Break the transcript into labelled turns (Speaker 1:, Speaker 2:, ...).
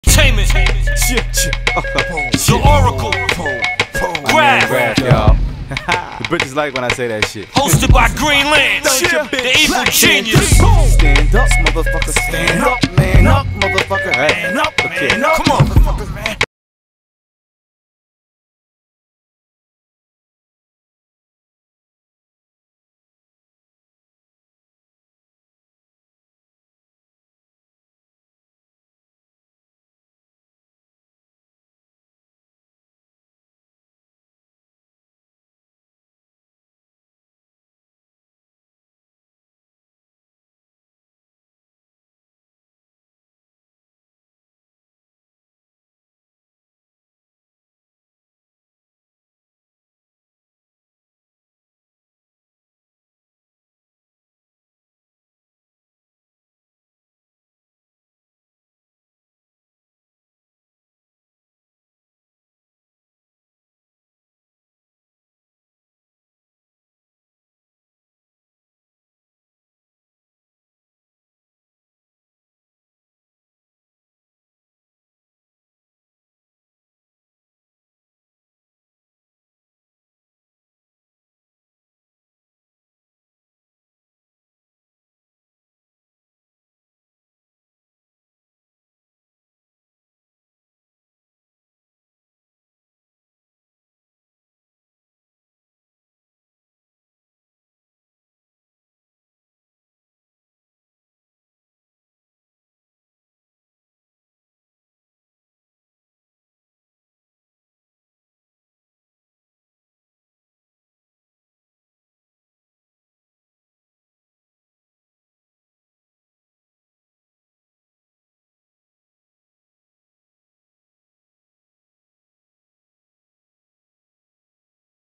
Speaker 1: Entertainment. The Oracle. Graph.
Speaker 2: Y'all. The bitches like when I say that shit.
Speaker 1: Hosted by Greenland. The evil genius.
Speaker 2: Stand up, motherfucker. Stand up, man up, motherfucker. Man up, man up. Come on.